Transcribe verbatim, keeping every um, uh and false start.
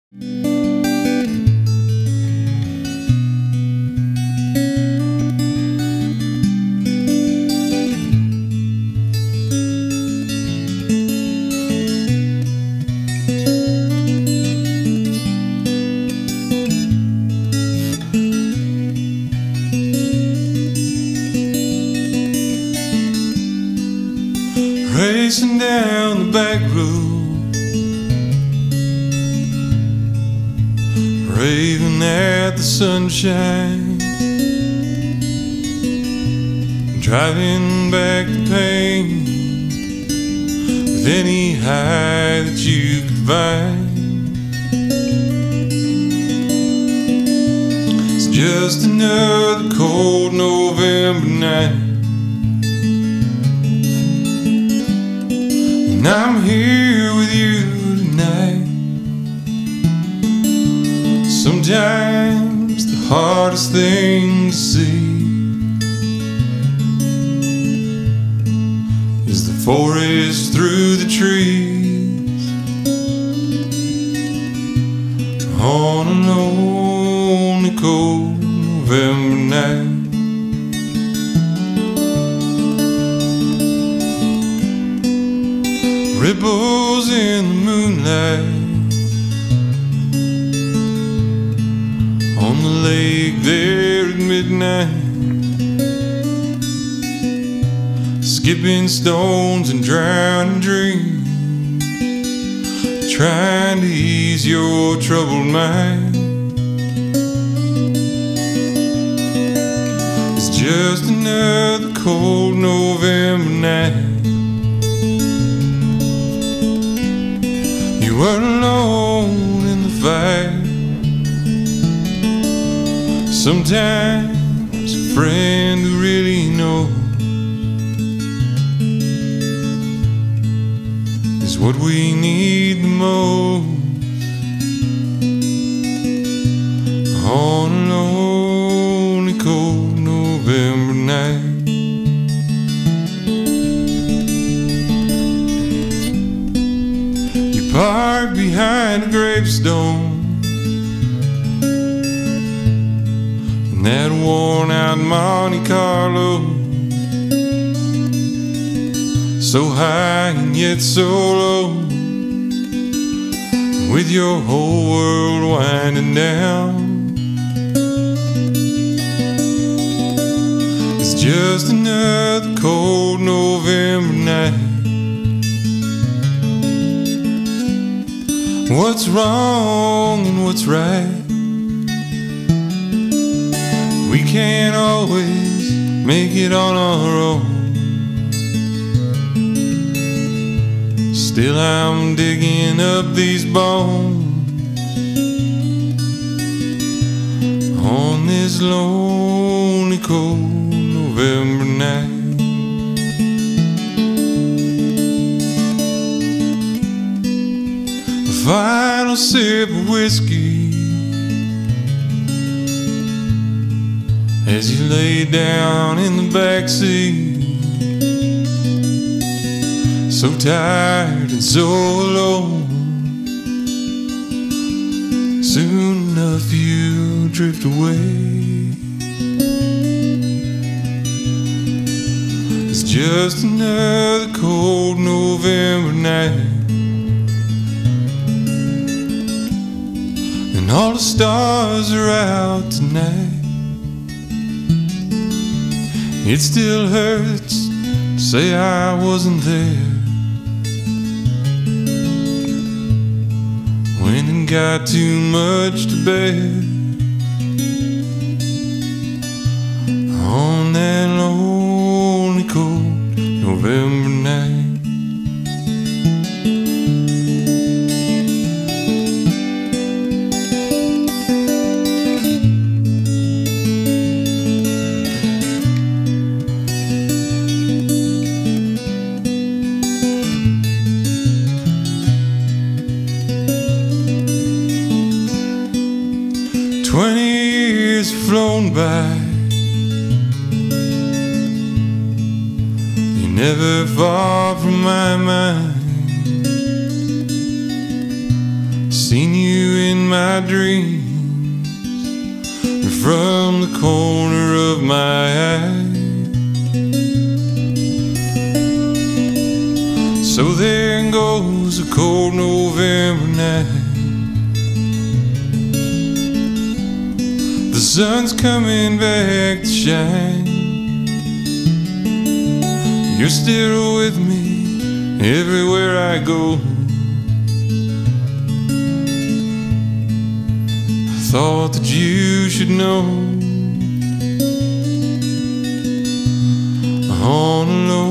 Racing down the back road, raving at the sunshine, driving back the pain with any high that you could find. It's just another cold November night, and I'm here with you tonight. Sometimes the hardest thing to see is the forest through the trees on a lonely cold November night. Ripples in the moonlight on the lake there at midnight, skipping stones and drowning dreams, trying to ease your troubled mind. It's just another cold November night. You were alone in the fight. Sometimes a friend who really knows is what we need the most on a lonely cold November night. Parked behind a gravestone in that worn out Monte Carlo, so high and yet so low, with your whole world winding down. It's just another cold November night. What's wrong and what's right? We can't always make it on our own. Still I'm digging up these bones on this lonely cold November night. Final sip of whiskey as you lay down in the backseat, so tired and so alone. Soon enough you drift away. It's just another cold November night, and all the stars are out tonight. It still hurts to say I wasn't there when it got too much to bear on that lonely cold November night. Twenty years flown by, you're never far from my mind. Seen you in my dreams and from the corner of my eye. So there goes a cold November night. The sun's coming back to shine. You're still with me everywhere I go. I thought that you should know. On a low